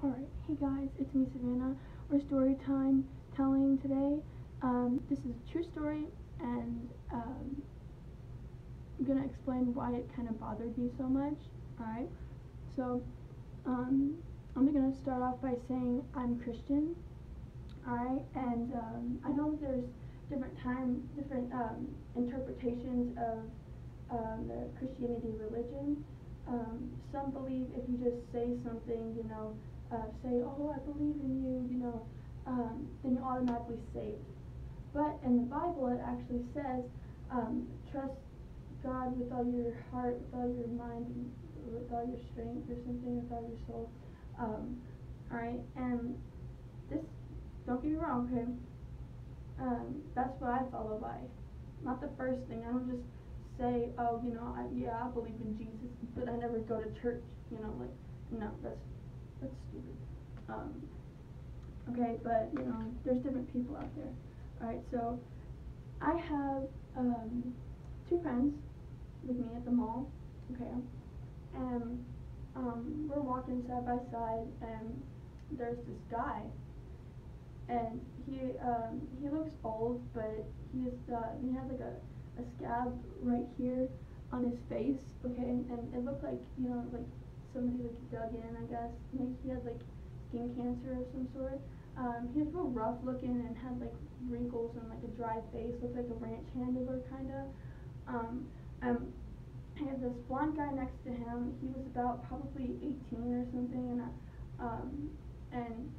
Alright, hey guys, it's me Savannah. We're story time telling today. This is a true story, and I'm gonna explain why it kind of bothered me so much. Alright, so I'm gonna start off by saying I'm Christian. Alright, and I know that there's different interpretations of the Christianity religion. Some believe if you just say something, say, oh, I believe in you, then you're automatically saved. But in the Bible, it actually says, trust God with all your heart, with all your mind, with all your strength, or something, with all your soul. Alright, and this, don't get me wrong, okay? That's what I follow by. Not the first thing. I don't just say, oh, I believe in Jesus, but I never go to church. No, that's stupid. Okay, but there's different people out there. All right, so I have two friends with me at the mall. Okay, and we're walking side by side, and there's this guy, and he looks old, but he has like a scab right here on his face, okay, and it looked like like somebody like dug in, I guess. Maybe he had like skin cancer of some sort. He was real rough looking and had like wrinkles and like a dry face, looked like a ranch handler kinda. And I had this blonde guy next to him. He was about probably 18 or something, and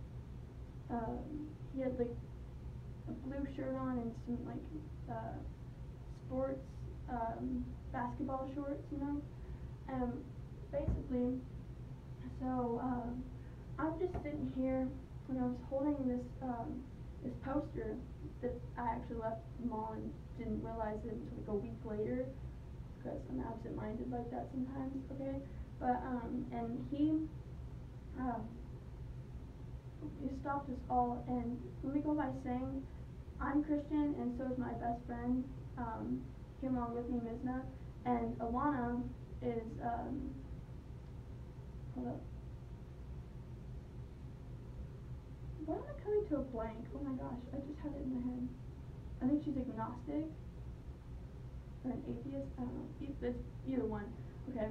he had like a blue shirt on and some like sports basketball shorts, and basically, so I'm just sitting here when I was holding this poster that I actually left the mall and didn't realize it until like a week later, because I'm absent-minded like that sometimes, okay? But and he stopped us all, and let me go by saying I'm Christian, and so is my best friend. Came along with me, Mizna, and Alana is hold up. Why am I coming to a blank? Oh my gosh, I just had it in my head. I think she's agnostic or an atheist. I don't know. It's either one. Okay.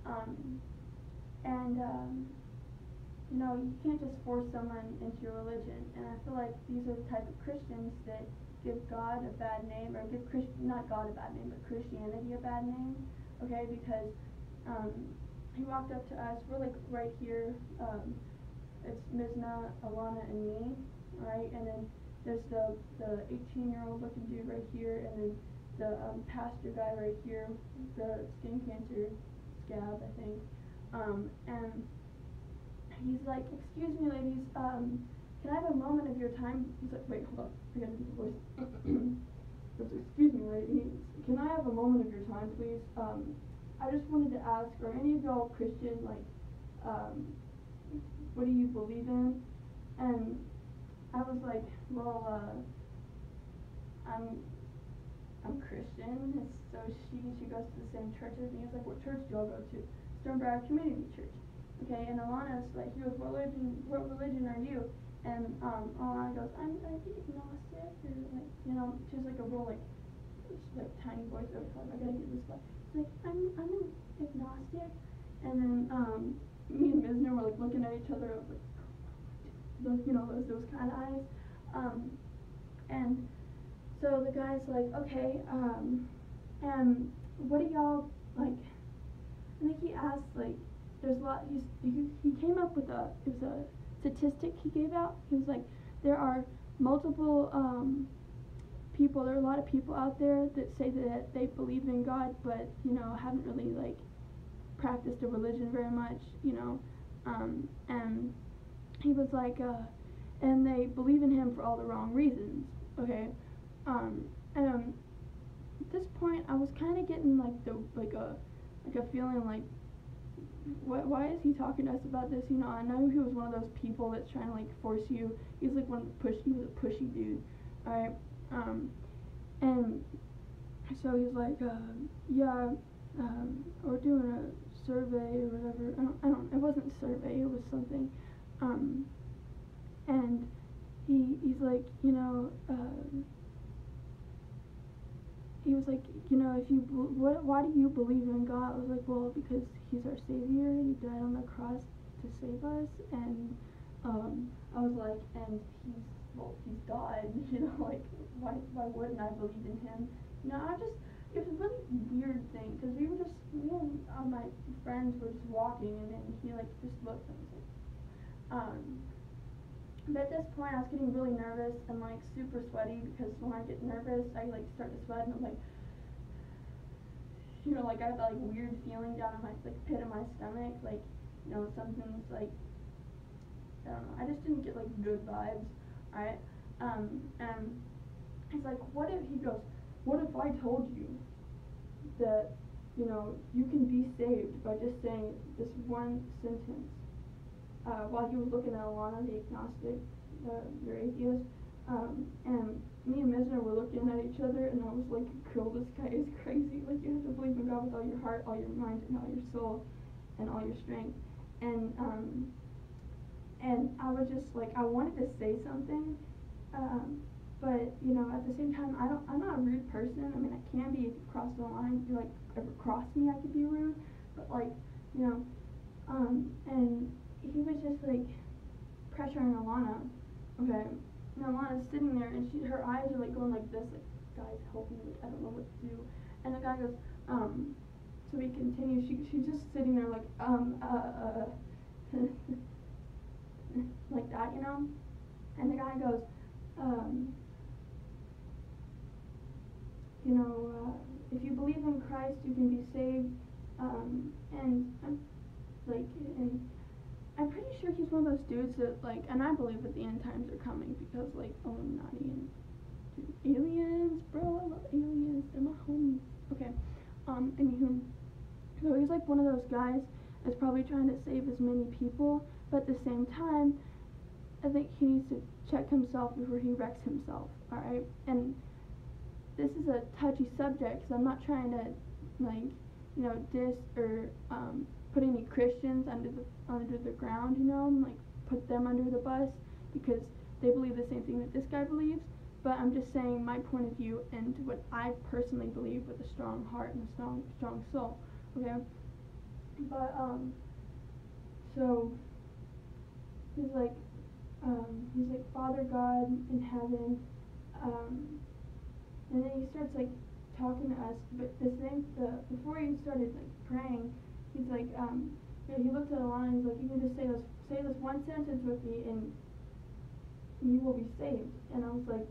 And you can't just force someone into your religion. And I feel like these are the type of Christians that give God a bad name, or give not God a bad name, but Christianity a bad name. Okay, because he walked up to us. We're like right here. It's Mizna, Alana, and me. Alright, and then there's the 18-year-old looking dude right here, and then the pastor guy right here, the skin cancer scab, I think. And he's like, excuse me, ladies, can I have a moment of your time? He's like, wait, hold on, I gotta do the voice. He goes, excuse me, ladies, can I have a moment of your time, please? I just wanted to ask, are any of y'all Christian? Like, what do you believe in? And I was like, well, I'm Christian. So she goes to the same church as me. I was like, what church do y'all go to? Stonebrow Community Church. Okay, and Alana's like, he goes, what religion are you? And Alana goes, I'm agnostic, or like, she's like a real like tiny voice. I gotta get this guy. She's like, I'm an agnostic. And then me and Mizner were like looking at each other like, those kind of eyes. And so the guy's like, okay, and what do y'all like? I think he asked like, there's a lot. He came up with a statistic he gave out. He was like, there are multiple people. There are a lot of people out there that say that they believe in God, but haven't really like practiced a religion very much. And he was like, and they believe in him for all the wrong reasons. Okay, and at this point, I was kind of getting like a feeling like, why is he talking to us about this? I know he was one of those people that's trying to like force you. He's like he was a pushy dude, alright? And so he's like, yeah, we're doing a survey or whatever. I don't. It wasn't a survey. It was something. Um, and he's like, he was like, if you, why do you believe in God? I was like, well, because he's our savior, he died on the cross to save us, and, I was like, and he's God, like, why wouldn't I believe in him? It was a really weird thing, because me and my friends were just walking, and then he, like, just looked, and was like, but at this point, I was getting really nervous and, like, super sweaty, because when I get nervous, I, like, start to sweat, and I'm like, like, I have that, like, weird feeling down in my, like, pit of my stomach, like, something's, like, I don't know, I just didn't get, like, good vibes, right? And he's like, he goes, what if I told you that, you can be saved by just saying this one sentence? While he was looking at Alana, the agnostic, your atheist, and me and Misner were looking at each other, and I was like, girl, this guy is crazy. Like, you have to believe in God with all your heart, all your mind, and all your soul, and all your strength. And I was just like, I wanted to say something, but, at the same time, I'm not a rude person. I mean, I can be if you cross the line. If you, like, ever cross me, I could be rude, but, like, and he was just, like, pressuring Alana, okay, and Alana's sitting there, and her eyes are, like, going like this, like, guys, help me, like, I don't know what to do, and the guy goes, so he continues, she's just sitting there, like, like that, and the guy goes, if you believe in Christ, you can be saved, and I'm pretty sure he's one of those dudes that, like, and I believe that the end times are coming, because, like, Illuminati and aliens, bro, I love aliens, they're my homies. Okay, anywho, so he's, like, one of those guys that's probably trying to save as many people, but at the same time, I think he needs to check himself before he wrecks himself, alright? And this is a touchy subject, because I'm not trying to, like, diss or, put any Christians under the ground, and, like, put them under the bus, because they believe the same thing that this guy believes, but I'm just saying my point of view and what I personally believe with a strong heart and a strong soul, okay? But, so, he's like, Father God in heaven, and then he starts, like, talking to us, but before he started, like, praying, he's like, he looked at Alana and he's like, you can just say this one sentence with me and you will be saved. And I was like,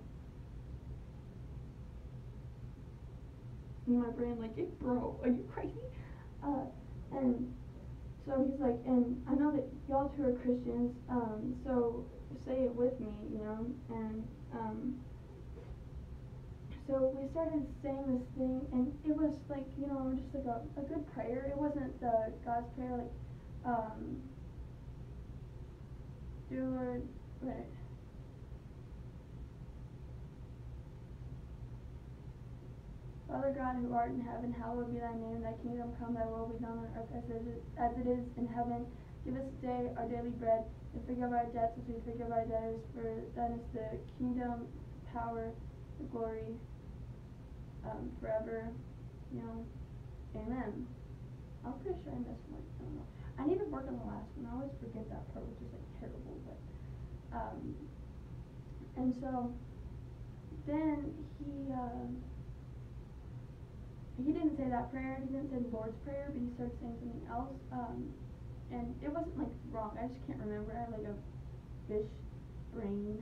in my brain, like, hey, bro, are you crazy? And so he's like, and I know that y'all two are Christians, so say it with me, and, so we started saying this thing, and it was, like, just, like, a good prayer. It wasn't God's prayer, like, dear Lord, right. Father God, who art in heaven, hallowed be thy name. Thy kingdom come, thy will be done on earth as it is in heaven. Give us today our daily bread, and forgive our debts as we forgive our debtors. For thine is the kingdom, the power, the glory, forever. Amen. I'm pretty sure I missed one. I don't know. I need to work on the last one. I always forget that part, which is, like, terrible. But and so then he didn't say that prayer. He didn't say the Lord's Prayer, but he started saying something else. And it wasn't, like, wrong. I just can't remember. I have, like, a fish brain.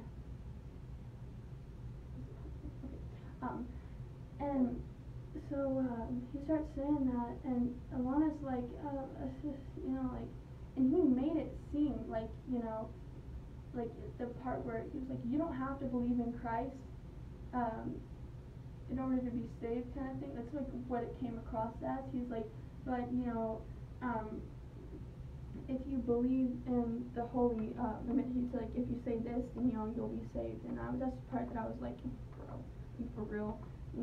Okay. And so he starts saying that, and Alana's like, like, and he made it seem like, like the part where he was like, you don't have to believe in Christ in order to be saved, kind of thing. That's, like, what it came across as. He's like, but, if you believe in the holy, he's like, if you say this, then, you'll be saved. And that's the part that I was like, bro, for real,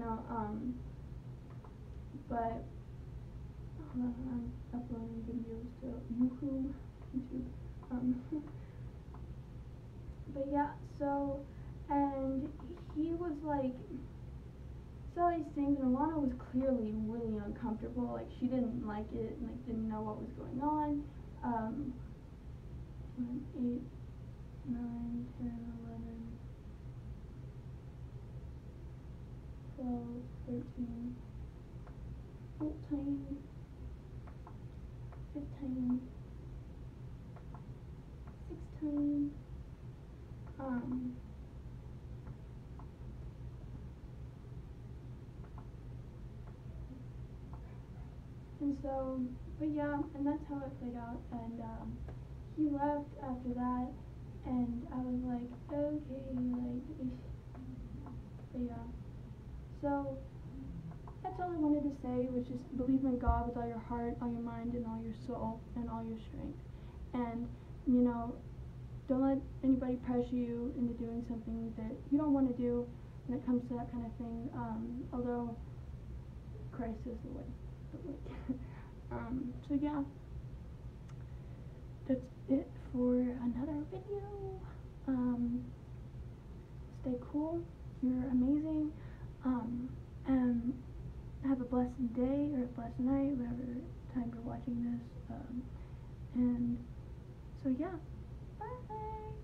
but I'm uploading videos to YouTube, but yeah, so, and he was like, said all these things, and Alana was clearly really uncomfortable. Like, she didn't like it, and like didn't know what was going on. 8, 9, 10, 11, 12, 13, 14, 15, 16, and so, but yeah, and that's how it played out, and, he left after that, and I was like, okay, like, but yeah, so, that's all I wanted to say, was just believe in God with all your heart, all your mind, and all your soul, and all your strength, and, you know, don't let anybody pressure you into doing something that you don't want to do when it comes to that kind of thing, although Christ is the way, but like, so yeah, that's it for another video. Stay cool, you're amazing, and have a blessed day or a blessed night, whatever time you're watching this, and so yeah, bye.